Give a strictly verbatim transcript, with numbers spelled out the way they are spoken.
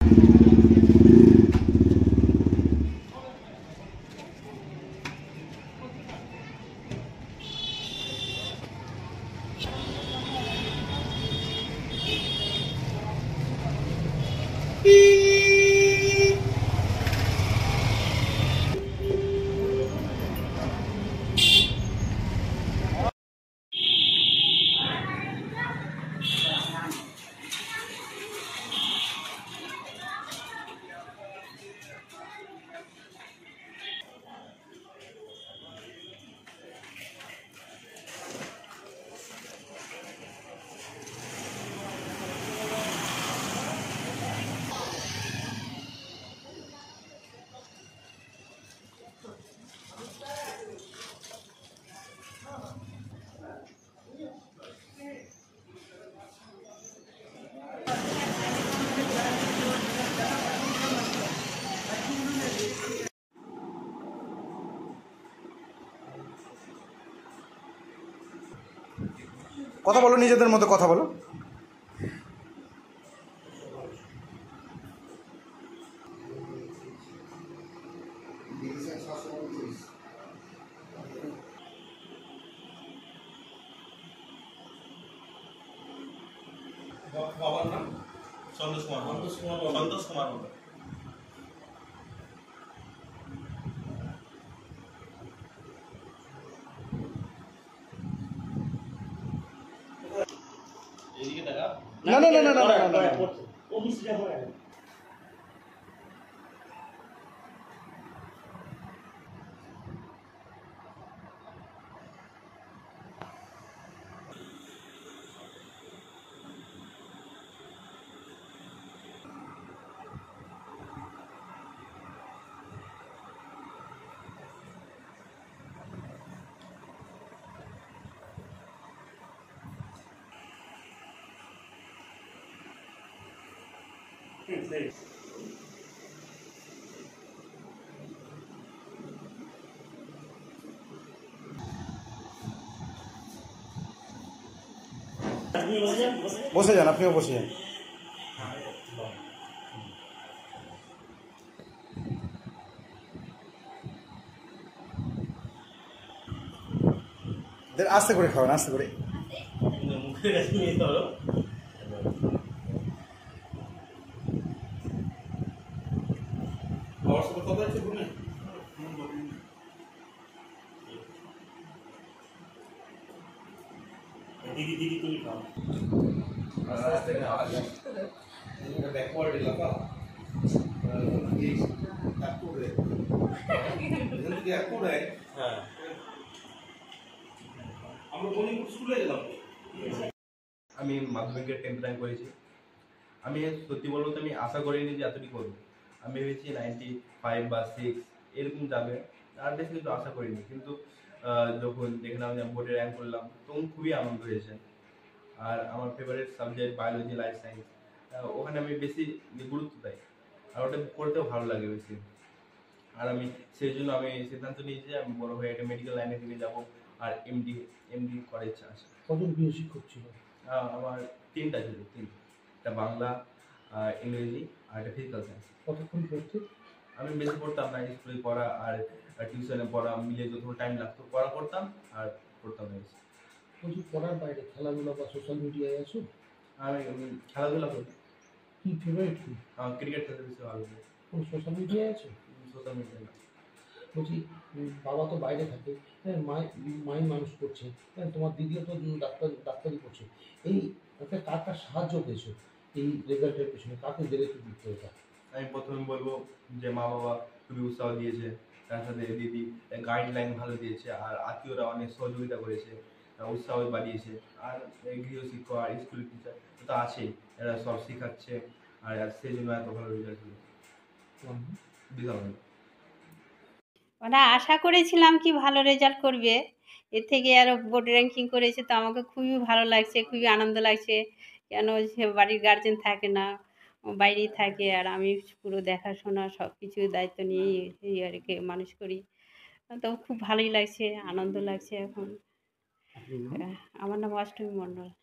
কথা বলো, নিজেদের মতো কথা বলো। বাবার নাম সন্তোষ কুমার সন্তোষ কুমার সন্তোষ কুমার না না না না না না ও মিষ্টিটা করে বসে যান, আপনিও বসে যান। আস্তে করে খাবেন, আস্তে করে। মুখের কাছে নিয়ে যেতে হলো। আমার সাথে কথা হচ্ছে ঘুমে দিদি দিদি তুমি খাও ব্যাকওয়ার্ড এলাকা হ্যাঁ আমরা বলিউড স্কুলে গেলাম। আমি মাধ্যমিকের টেন্থ র্যাঙ্ক করেছি। আমি সত্যি বলবো তো আমি আশা করিনি যে এতটি করবো। আমি ভেবেছি নাইনটি ফাইভ বা সিক্স এরকম যাবে, আর বেশি কিন্তু আশা করিনি। কিন্তু যখন দেখলাম যে আমি বোর্ডে র্যাঙ্ক করলাম তখন খুবই আনন্দ হয়েছে। আর আমার favourite subject biology, life science, ওখানে আমি বেশি গুরুত্ব দেই আর ওটা পড়তেও ভালো লাগে বেশি। আর আমি সেই জন্য আমি সিদ্ধান্ত নিয়েছি যে আমি বড় হয়ে একটা মেডিকেল লাইনে দিকে যাবো আর এমডি এমডি করার ইচ্ছা আছে। কজন প্রিয় শিক্ষক ছিল? আমার তিনটা ছিল, তিন একটা বাংলা, ইংরেজি আর একটা ফিজিক্যাল সায়েন্স। কতক্ষণ পড়তে? আমি বেশি পড়তাম না, স্কুলে পড়া আর টিউশনে পড়া মিলে যত টাইম লাগতো পড়া করতাম আর পড়তাম না বেশি। বলছি পড়ার বাইরে খেলাধুলা বা সোশ্যাল মিডিয়ায় আছো? আমি খেলাধুলা করি। কি ফেভারিট কি? আমার ক্রিকেট খেলতে বেশি ভালো লাগে। কোন সোশ্যাল মিডিয়ায় আছো? সোশ্যাল মিডিয়া না। বলছি বাবা তো বাইরে থাকে, হ্যাঁ মাই মাই মানুষ করছে, হ্যাঁ তোমার দিদিও তো ডাক্তার ডাক্তারি করছে, এই একটা কার কার সাহায্য পেয়েছো এই রেজাল্টের পেছনে? কাকে জেলেতে দিতে এটা? আমি প্রথমে বলবো যে মা বাবা খুবই উৎসাহ দিয়েছে, তার সাথে দিদি গাইডলাইন ভালো দিয়েছে, আর আত্মীয়রা অনেক সহযোগিতা করেছে, উৎসাহ বাড়িয়েছে। আর গৃহশিক্ষক আর স্কুল টিচার তো আছেই, এরা সব শেখাচ্ছে আর সেই জন্য এত ভালো রেজাল্ট হলো। বিশাল ওরা আশা করেছিলাম কি ভালো রেজাল্ট করবে, এর থেকে আরও বোর্ড র্যাঙ্কিং করেছে তো আমাকে খুবই ভালো লাগছে, খুবই আনন্দ লাগছে। কেন সে বাড়ির গার্জেন থাকে না, বাইরেই থাকে, আর আমি পুরো দেখাশোনা সব কিছুর দায়িত্ব নিয়েই আর কি মানুষ করি, তো খুব ভালোই লাগছে, আনন্দ লাগছে। এখন আমার নাম অষ্টমী মণ্ডল।